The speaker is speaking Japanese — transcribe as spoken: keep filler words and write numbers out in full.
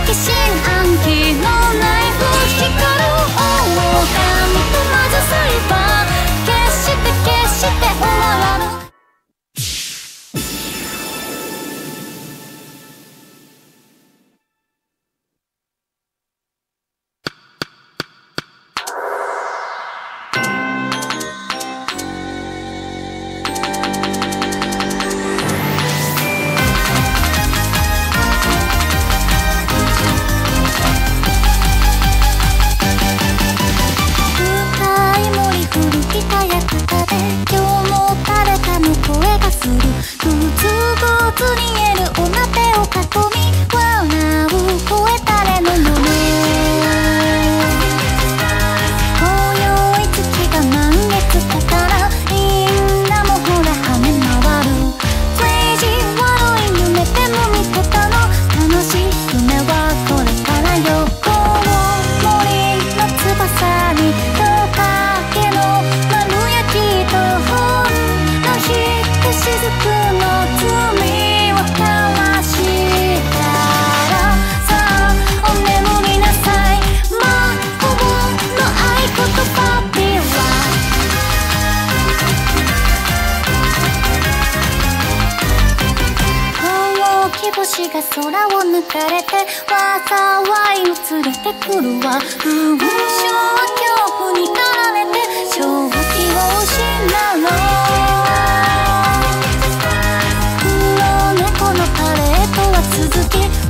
疑心暗鬼のナイフ光る狼とまずされば決して決して終わらぬ星が空を抜かれて災いを連れてくるわ文章は恐怖に駆られて正気を失う黒猫のパレードは続き